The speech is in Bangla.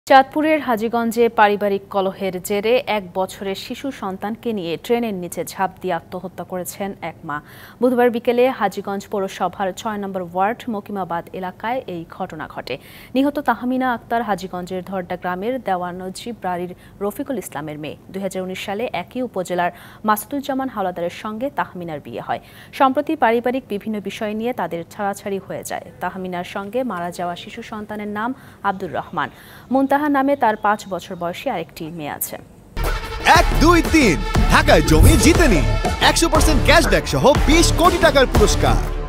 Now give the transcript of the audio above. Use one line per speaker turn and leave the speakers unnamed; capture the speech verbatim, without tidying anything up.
চাঁদপুরের হাজীগঞ্জে পারিবারিক কলহের জেরে এক বছরের শিশু সন্তানকে নিয়ে ট্রেনের নিচে ঝাঁপ দিয়ে আত্মহত্যা করেছেন এক মা। বুধবার বিকেলে হাজীগঞ্জ পৌরসভার ছয় নম্বর ওয়ার্ড মকিমাবাদ এলাকায় এই ঘটনা ঘটে। নিহত তাহমিনা আক্তার হাজীগঞ্জের ধরডা গ্রামের দেওয়ান নজিব বাড়ির রফিকুল ইসলামের মেয়ে। দুই হাজার উনিশ সালে একই উপজেলার মাসুদুজ্জামান হাওলাদারের সঙ্গে তাহমিনার বিয়ে হয়। সম্প্রতি পারিবারিক বিভিন্ন বিষয় নিয়ে তাদের ছাড়াছাড়ি হয়ে যায়। তাহমিনার সঙ্গে মারা যাওয়া শিশু সন্তানের নাম আব্দুর রহমান। মুনতাহা নামে তার পাঁচ বছর বয়সী আরেকটি মেয়ে আছে।
এক দুই তিন ঢাকায় জমি জিতে নিন একশো পার্সেন্ট ক্যাশব্যাক সহ বিশ কোটি টাকার পুরস্কার।